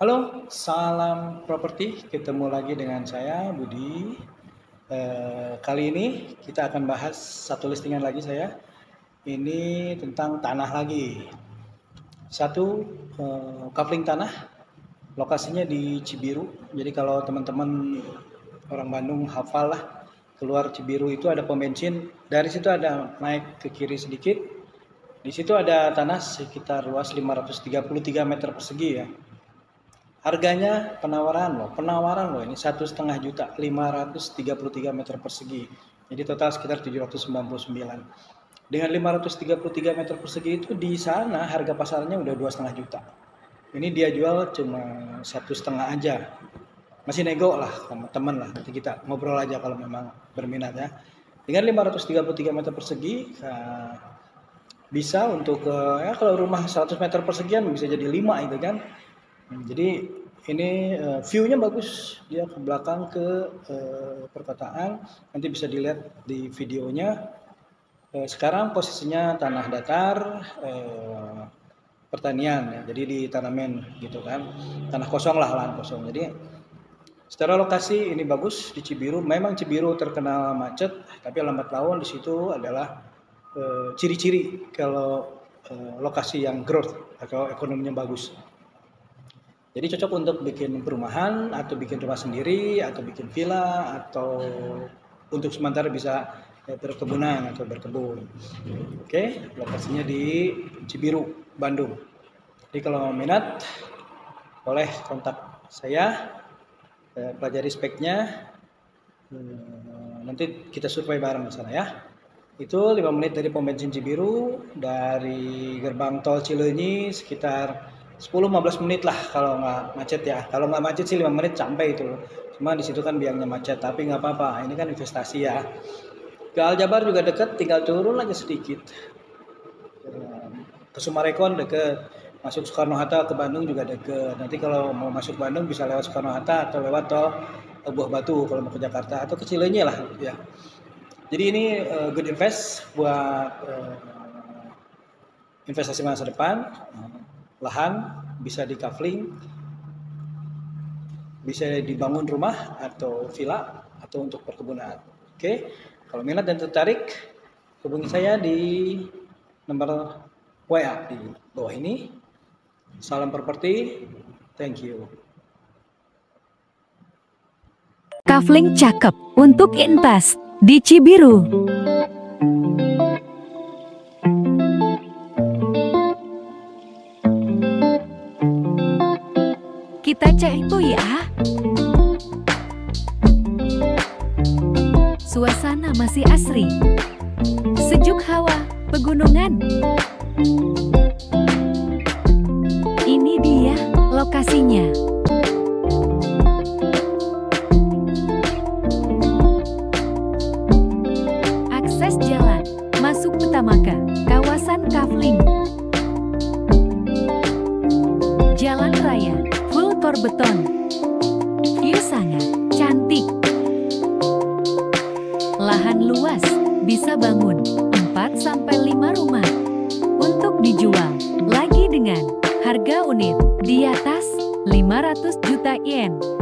Halo, salam properti. Ketemu lagi dengan saya, Budi. Kali ini kita akan bahas satu listingan lagi saya. Ini tentang tanah lagi. Satu, kafling tanah. Lokasinya di Cibiru. Jadi kalau teman-teman orang Bandung hafal lah, keluar Cibiru itu ada pom bensin. Dari situ ada naik ke kiri sedikit. Di situ ada tanah sekitar luas 533 meter persegi ya. Harganya penawaran loh ini 1,5 juta, 533 meter persegi. Jadi total sekitar 799. Dengan 533 meter persegi itu di sana harga pasarnya udah 2,5 juta. Ini dia jual cuma 1,5 aja. Masih nego lah sama teman lah. Nanti kita ngobrol aja kalau memang berminat ya. Dengan 533 meter persegi bisa untuk ya kalau rumah 100 meter persegian bisa jadi 5 itu kan. Jadi ini view-nya bagus, dia ke belakang ke perkotaan, nanti bisa dilihat di videonya. Sekarang posisinya tanah datar, pertanian ya, jadi ditanamin gitu kan, tanah kosong lah, lahan kosong. Jadi secara lokasi ini bagus di Cibiru. Memang Cibiru terkenal macet, tapi lambat laun di situ adalah ciri-ciri kalau lokasi yang growth atau ekonominya bagus. Jadi cocok untuk bikin perumahan atau bikin rumah sendiri atau bikin villa atau untuk sementara bisa perkebunan atau berkebun. Oke, lokasinya di Cibiru, Bandung. Jadi kalau minat boleh kontak saya, pelajari speknya, nanti kita survei bareng di sana ya. Itu 5 menit dari pom bensin Cibiru, dari gerbang tol Cileunyi sekitar 10-15 menit lah kalau nggak macet ya. Kalau nggak macet sih 5 menit sampai itu. Cuma di situ kan biangnya macet, tapi nggak apa-apa. Ini kan investasi ya. Ke Aljabar juga deket, tinggal turun aja sedikit. Ke Sumarekon deket. Masuk Soekarno-Hatta ke Bandung juga deket. Nanti kalau mau masuk Bandung bisa lewat Soekarno-Hatta atau lewat tol Buah Batu kalau mau ke Jakarta atau ke Cileunyi lah ya. Jadi ini good invest buat investasi masa depan. Lahan bisa di kafling, bisa dibangun rumah atau villa atau untuk perkebunan. Oke, kalau minat dan tertarik hubungi saya di nomor WA di bawah ini. Salam properti, thank you. Kafling cakep untuk invest di Cibiru. Kita cek itu ya. Suasana masih asri. Sejuk hawa pegunungan. Ini dia lokasinya. Akses jalan masuk utama ke kawasan Kafling. Jalan raya full tor beton. View sangat cantik. Lahan luas, bisa bangun 4-5 rumah. Untuk dijual, lagi dengan harga unit di atas 500 juta yen.